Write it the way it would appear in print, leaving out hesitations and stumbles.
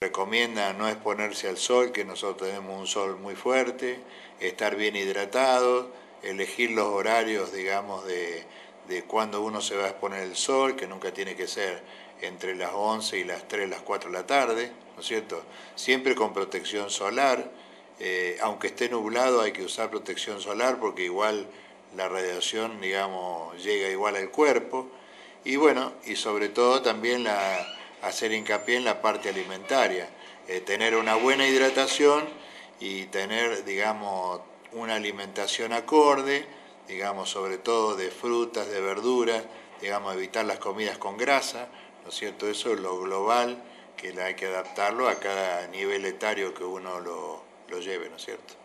Recomienda no exponerse al sol, que nosotros tenemos un sol muy fuerte, estar bien hidratados, elegir los horarios, digamos, de cuando uno se va a exponer al sol, que nunca tiene que ser entre las 11 y las 3, las 4 de la tarde, ¿no es cierto? Siempre con protección solar, aunque esté nublado hay que usar protección solar porque igual la radiación, digamos, llega igual al cuerpo. Y bueno, y sobre todo también hacer hincapié en la parte alimentaria, tener una buena hidratación y tener, digamos, una alimentación acorde, digamos, sobre todo de frutas, de verduras, digamos, evitar las comidas con grasa, ¿no es cierto? Eso es lo global, que hay que adaptarlo a cada nivel etario que uno lo lleve, ¿no es cierto?